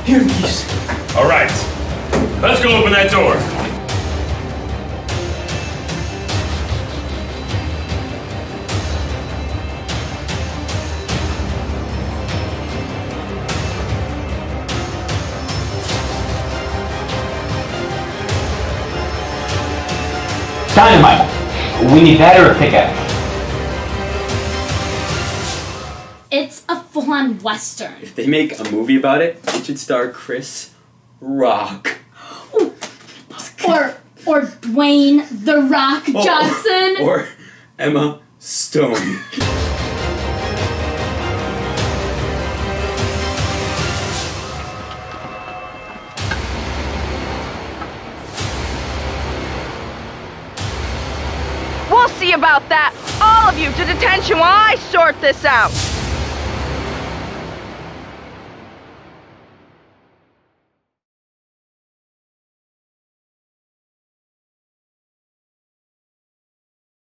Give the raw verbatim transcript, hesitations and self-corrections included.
Here, keys. All right. Let's go open that door. Dynamite! We need that or a pickaxe. It's a full-on Western. If they make a movie about it, it should star Chris Rock. Or, or Dwayne The Rock Johnson. Or, or Emma Stone. We'll see about that. All of you to detention while I sort this out.